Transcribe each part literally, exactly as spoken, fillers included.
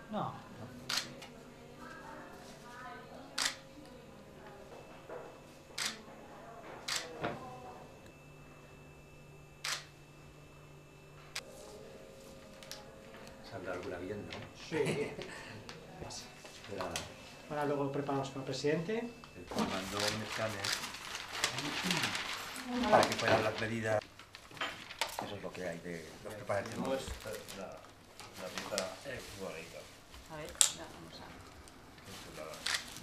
No. Saldrá alguna bien, ¿no? Sí. Era, Ahora luego preparamos para el presidente. el que mandó un escáner para que fueran las medidas. Eso es lo que hay de los preparativos. No es la, la pieza es bonita. A ver, la vamos a... Qué chulada.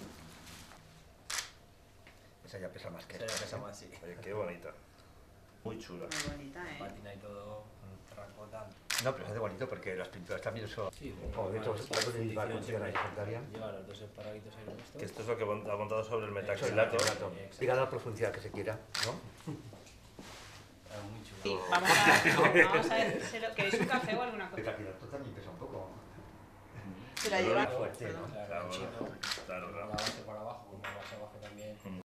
Esa ya pesa más que Esa ya esta, pesa ¿eh? más, sí. Oye, qué bonita. Muy chula. Muy bonita, ¿eh? Patina y todo, terracota. No, pero es de bonito porque las pinturas también son. Sí, O de hecho, la de Bilbao consigue la secretaria. Lleva los dos separaditos ahí con esto. Que esto es lo que ha montado sobre el Eso es metacrilato. metacrilato. Llegada a la profundidad que se quiera, ¿no? Ah, muy chulo. Sí, vamos a, vamos a ver, ¿se lo- ¿queréis un café o alguna cosa? Metacrilato también pesa un poco. Se la lleva... Fuerte, ¿no? Perdón. Claro, Claro, chino. claro, La claro. base para abajo, como la base abajo también.